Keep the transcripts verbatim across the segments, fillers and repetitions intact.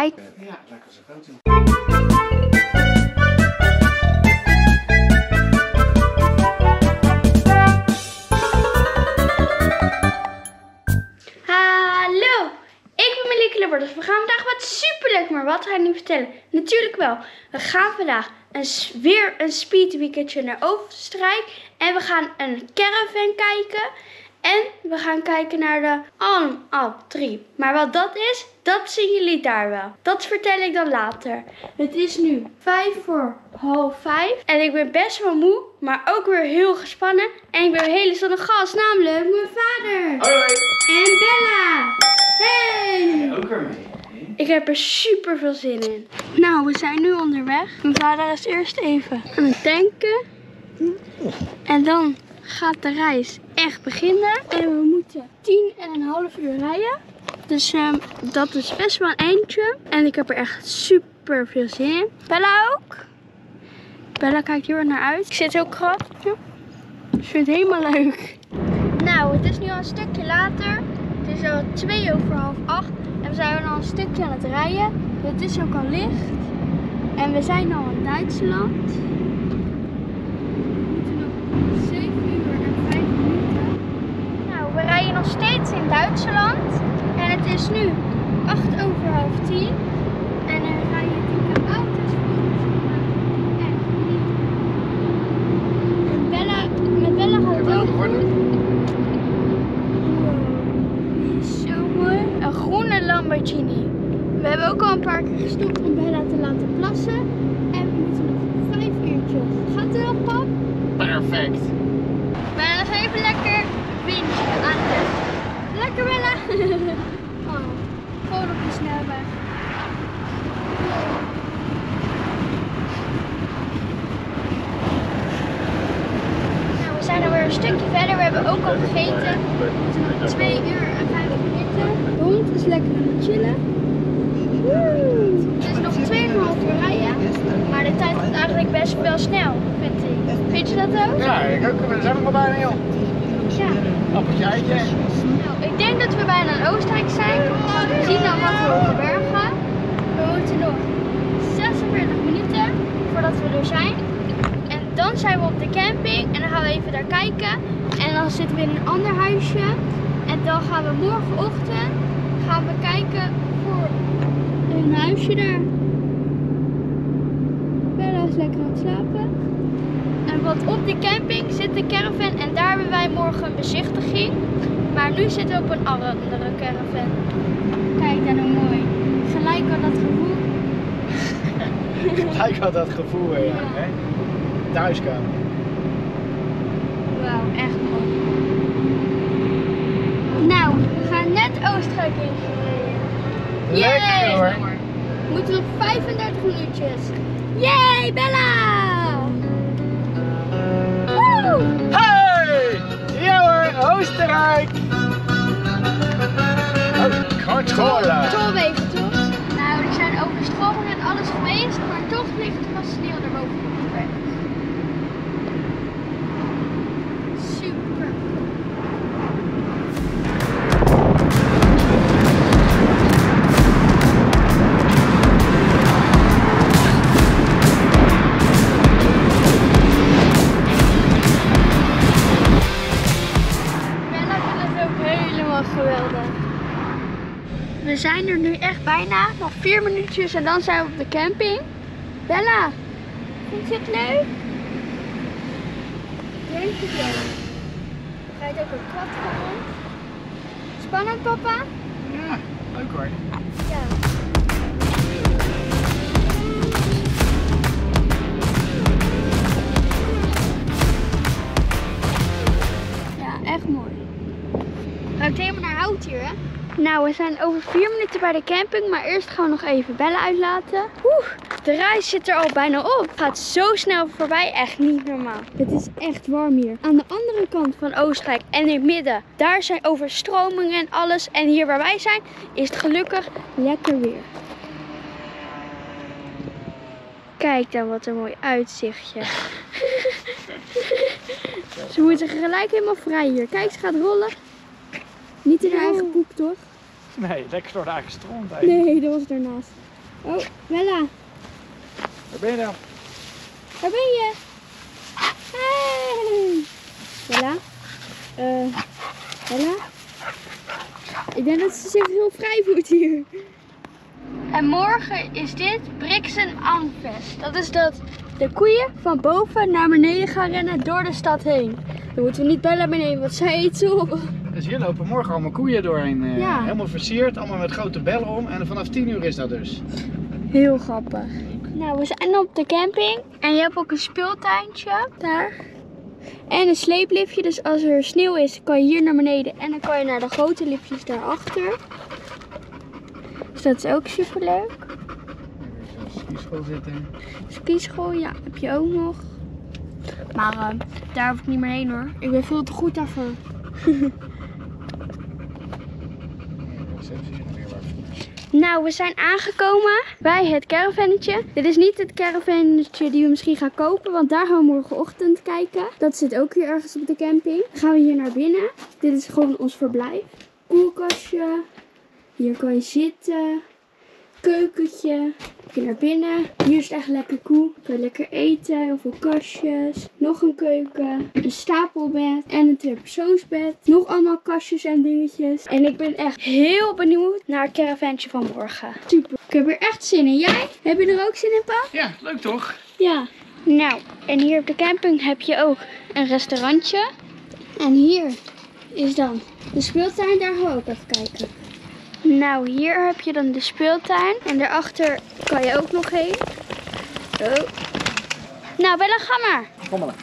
kijken. Ja, lekker zo groot doen. Hallo, ik ben Melieke Lubberders. We gaan vandaag wat superleuk, maar wat ga ik nu vertellen? Natuurlijk wel. We gaan vandaag een, weer een speedweekendje naar Oostenrijk. En we gaan een caravan kijken. En we gaan kijken naar de Alm drie. Maar wat dat is, dat zien jullie daar wel. Dat vertel ik dan later. Het is nu vijf voor half vijf. En ik ben best wel moe, maar ook weer heel gespannen. En ik ben een hele zonnige gast, namelijk mijn vader. Hoi hoi. En Bella. Hey. Ook weer mee. Ik heb er super veel zin in. Nou, we zijn nu onderweg. Mijn vader is eerst even aan het tanken. En dan gaat de reis echt beginnen. En we moeten tien en een half uur rijden. Dus um, dat is best wel een eindje. En ik heb er echt super veel zin in. Bella ook. Bella kijkt heel erg naar uit. Ik zit ook krap. Ik vind het helemaal leuk. Nou, het is nu al een stukje later. Het is al twee over half acht. En we zijn al een stukje aan het rijden. Het is ook al licht. En we zijn al in Duitsland. We rijden nog steeds in Duitsland en het is nu acht over half tien en er rijden dikke auto's voor ons. Echt niet. Met Bella, met Bella gaat het ook goed. Die is zo mooi. Een groene Lamborghini. We hebben ook al een paar keer gestopt om Bella te laten plassen en we moeten nog vijf uurtjes. Gaat het wel, pap? Perfect. We gaan nog even lekker windje aan de... Lekker Bella! Oh, gewoon op de snelweg. Nou, we zijn alweer een stukje verder. We hebben ook al gegeten. Het is nog twee uur en vijf minuten. De hond is lekker aan het chillen. Woe. Het is nog twee komma vijf uur rijden. Maar de tijd gaat eigenlijk best wel snel, vind ik. Vind je dat ook? Ja, ik ook. We zijn nog maar bijna, joh. Ja. Appeltje eitje. Nou, ik denk dat we bijna in Oostenrijk zijn. We zien dan wat we over bergen. We moeten nog zesenveertig minuten voordat we er zijn. En dan zijn we op de camping en dan gaan we even daar kijken. En dan zitten we in een ander huisje. En dan gaan we morgenochtend gaan we kijken voor een huisje daar. Bella is lekker aan het slapen. En want op de camping zit de caravan en daar hebben wij morgen een bezichtiging. Maar nu zitten we op een andere caravan. Kijk daar nou mooi. Gelijk al dat gevoel. Gelijk had dat gevoel weer, ja. Ja. Hè? Thuiskomen. Wauw, echt mooi. Nou, we gaan net Oostenrijk ingereden. Lekker hoor. We moeten nog vijfendertig minuutjes. Yay, Bella! Woe! Hey! Ja hoor, Oostenrijk! Oh, controle! Tolwegen toch? Nou, er zijn overstromingen en alles geweest, maar toch ligt er wat sneeuw erboven op de weg. Super. Geweldig. We zijn er nu echt bijna, nog vier minuutjes en dan zijn we op de camping. Bella, vind je het leuk? Denk je het leuk? Er rijdt ook een kat van ons. Spannend, papa? Ja, leuk hoor. Ja. Ja, echt mooi. Ruikt helemaal naar hout hier, hè? Nou, we zijn over vier minuten bij de camping, maar eerst gaan we nog even Bella uitlaten. Oeh, de reis zit er al bijna op. Het gaat zo snel voorbij, echt niet normaal. Het is echt warm hier. Aan de andere kant van Oostenrijk en in het midden, daar zijn overstromingen en alles. En hier waar wij zijn, is het gelukkig lekker weer. Kijk dan wat een mooi uitzichtje. Ze moeten gelijk helemaal vrij hier. Kijk, ze gaat rollen. Niet in haar eigen poep, toch? Nee, lekker door de eigen stront heen. Nee, dat was daarnaast. Oh, Bella. Waar ben je dan? Waar ben je? Hey. Bella? Uh, Bella? Ik denk dat ze zich heel vrij voelt hier. En morgen is dit Brixen Amfest. Dat is dat de koeien van boven naar beneden gaan rennen door de stad heen. Dan moeten we niet Bella meenemen, want zij eet zo op. Dus hier lopen morgen allemaal koeien doorheen. Uh, Ja. Helemaal versierd, allemaal met grote bellen om. En vanaf tien uur is dat dus. Heel grappig. Nou, we zijn op de camping. En je hebt ook een speeltuintje daar. En een sleepliftje, dus als er sneeuw is, kan je hier naar beneden. En dan kan je naar de grote liftjes daarachter. Dus dat is ook super leuk. Skischool zitten. Skischool, ja, heb je ook nog. Maar uh, daar hoef ik niet meer heen hoor. Ik ben veel te goed daarvoor. Nou, we zijn aangekomen bij het caravannetje. Dit is niet het caravannetje die we misschien gaan kopen, want daar gaan we morgenochtend kijken. Dat zit ook hier ergens op de camping. Dan gaan we hier naar binnen. Dit is gewoon ons verblijf. Koelkastje. Hier kan je zitten. Keukentje. Kun je naar binnen. Hier is het echt lekker koel. Kun je lekker eten. Heel veel kastjes. Nog een keuken. Een stapelbed. En een tweepersoonsbed. Nog allemaal kastjes en dingetjes. En ik ben echt heel benieuwd naar het caravantje van morgen. Super. Ik heb er echt zin in. Jij? Heb je er ook zin in, Pa? Ja, leuk toch? Ja. Nou, en hier op de camping heb je ook een restaurantje. En hier is dan de speeltuin. Daar gaan we ook even kijken. Nou, hier heb je dan de speeltuin. En daarachter kan je ook nog heen. Oh. Nou, Bella, ga maar. Schommelen.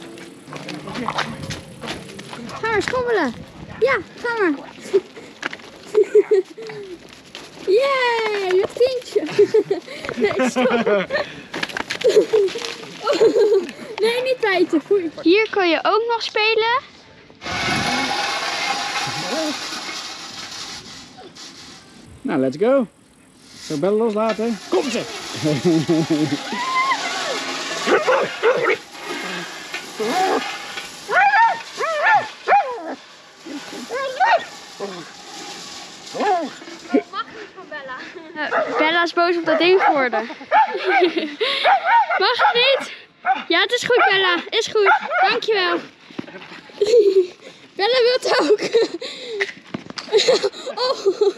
Ga maar schommelen. Ja, ga maar. Yay, het kindje. Nee, stop. Nee, niet bijten. Hier kan je ook nog spelen. Nou, let's go. Zo bellen loslaten. Kom ze! Bella is boos op dat ding geworden. Mag het niet? Ja, het is goed, Bella. Is goed. Dankjewel. Bella wil het ook. Oh.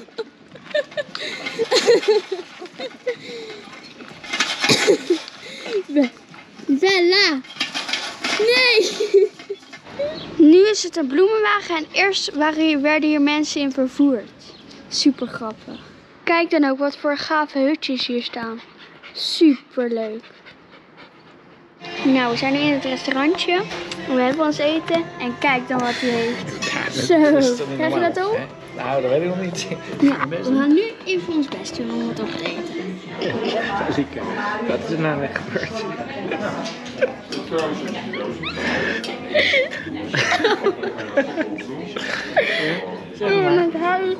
Bella. Nee. Nu is het een bloemenwagen en eerst waren hier, werden hier mensen in vervoerd. Super grappig. Kijk dan ook wat voor gave hutjes hier staan. Super leuk. Nou, we zijn nu in het restaurantje. We hebben ons eten en kijk dan wat hij heeft. Ja, Zo, dat is toch niet krijg je normaal, dat ook? hè? Nou, dat weet ik nog niet. Ja, we gaan nu even ons best doen om het op te eten. Zieke. Wat is er nou net gebeurd? Oh, met huis.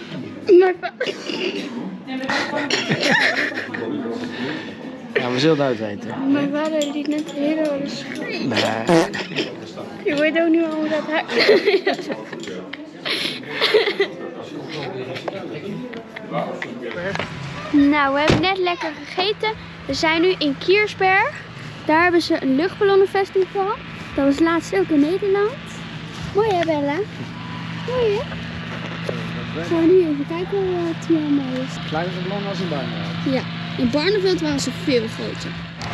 Ja, we zullen het uitweten. Mijn vader liet net de hele hoorde schreeuwen. Nee. Je weet ook niet hoe dat huis. Nou, we hebben net lekker gegeten. We zijn nu in Kiersberg. Daar hebben ze een luchtballonnenfestival. Dat was laatst ook in Nederland. Mooi hè, Bella? Mooi hè? Gaan we nu even kijken hoe het hier allemaal is. Kleiner ballon als in Barneveld. Ja, in Barneveld waren ze veel groter.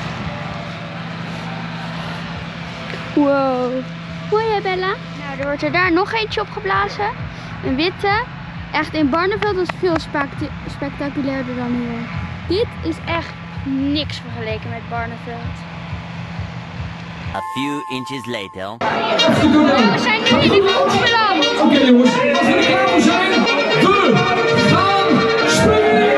Wow. Mooi hè, Bella? Nou, er wordt er daar nog eentje opgeblazen. Een witte. Echt, in Barneveld was het veel specta spectaculairder dan hier. Dit is echt niks vergeleken met Barneveld. A few inches later. Oh, we zijn nu in die boom beland. Oké okay, jongens, als we er klaar voor zijn, we gaan springen!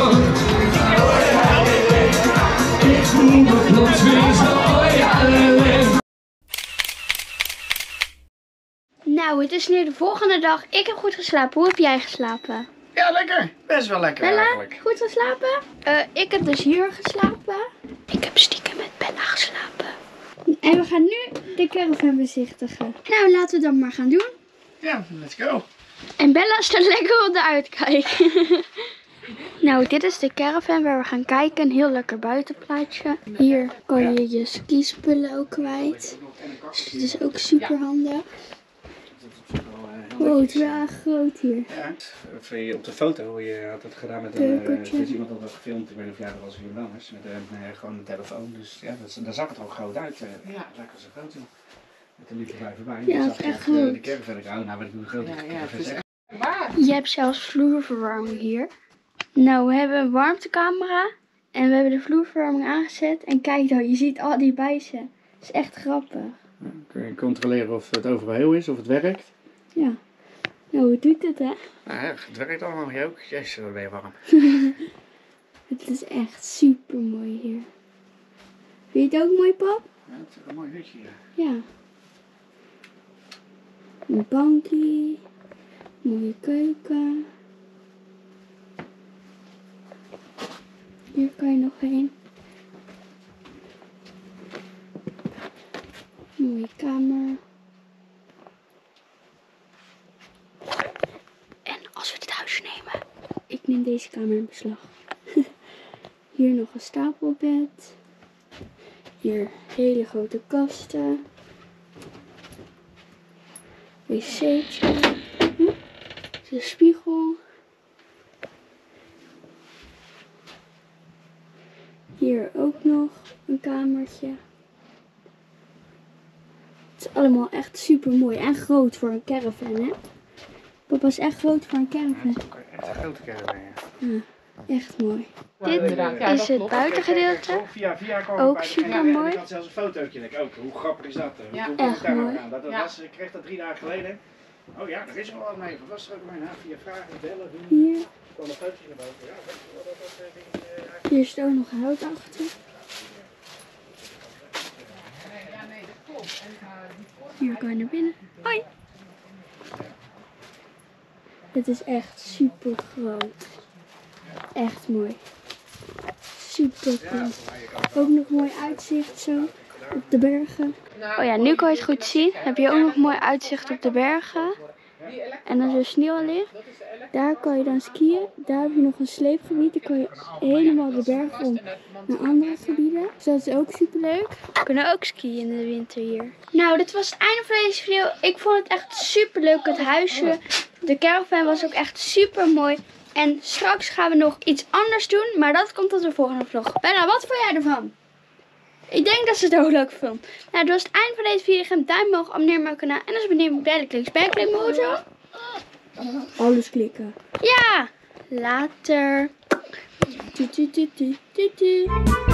Plots weer zo, ja, Nou, het is nu de volgende dag. Ik heb goed geslapen. Hoe heb jij geslapen? Ja, lekker. Best wel lekker Bella, eigenlijk. goed geslapen? Uh, ik heb dus hier geslapen. Ik heb stiekem met Bella geslapen. En we gaan nu de caravan bezichtigen. Nou, laten we dat maar gaan doen. Ja, let's go. En Bella staat lekker op de uitkijk. Nou, dit is de caravan waar we gaan kijken. Een heel lekker buitenplaatsje. Hier kan je je skispullen ook kwijt. Dus het is ook super handig. Wow, het is wel echt groot hier. Ja, op de foto, je had het gedaan met een, uh, er is iemand dat had gefilmd, ik weet niet of jij dat was of iemand anders, met een, uh, gewoon een telefoon. Dus ja, dat, daar zag het ook groot uit. Uh, ja, lekker zo groot. Uh. Met de liefde bij voorbij. Ja, het is echt groot. Uh, de caravan, ik hou, nou weet ik hoe groot het ja, ja, is. Echt... Je hebt zelfs vloerverwarming hier. Nou, we hebben een warmtecamera en we hebben de vloerverwarming aangezet. En kijk dan, je ziet al die bijzen. Dat is echt grappig. Ja, kun je controleren of het overal heel is, of het werkt. Ja. Nou, hoe doet het, hè? Nou ja, het werkt allemaal, je ook. Jezus, wat ben je warm. Het is echt super mooi hier. Vind je het ook mooi, pap? Ja, het is een mooi hutje hier. Ja. Een bankje. Mooie keuken. Hier kan je nog heen. Mooie kamer. En als we dit huis nemen. Ik neem deze kamer in beslag. Hier nog een stapelbed. Hier hele grote kasten. Wc'tje. De spiegel. Hier ook nog een kamertje. Het is allemaal echt super mooi en groot voor een caravan, hè? Papa is echt groot voor een caravan. Ja, echt een grote caravan, ja. Ja, echt mooi. Dit is het buitengedeelte. Via, via ook super mooi. Ik had zelfs een fotootje. Ook. Hoe grappig is dat? Ja, echt mooi. Dat, dat was, ik kreeg dat drie dagen geleden. Oh ja, er is wel wat mee. Wat was er ook mee? Nou, via vragen, bellen, doen. Hier. Er kwam een fotootje naar boven. Ja, dat, dat, dat, dat, dat, dat, hier is ook nog hout achter. Hier kan je naar binnen. Hoi! Het is echt super groot. Echt mooi. Super cool. Ook nog mooi uitzicht zo op de bergen. Oh ja, nu kan je het goed zien. Heb je ook nog mooi uitzicht op de bergen. En als er sneeuw ligt, daar kan je dan skiën. Daar heb je nog een sleepgebied. Dan kan je helemaal de bergen om naar andere gebieden. Dus dat is ook super leuk. We kunnen ook skiën in de winter hier. Nou, dit was het einde van deze video. Ik vond het echt super leuk, het huisje. De caravan was ook echt super mooi. En straks gaan we nog iets anders doen. Maar dat komt tot de volgende vlog. Bella, wat vond jij ervan? Ik denk dat ze het ook leuk vond. Nou, dat was het einde van deze video. Geef een duimpje omhoog, abonneer op mijn kanaal. En als je benieuwd bent, bellen, klik, spijt, klik, maar zo. Alles klikken. Ja, later. Doei, doei, doei, doei, doei.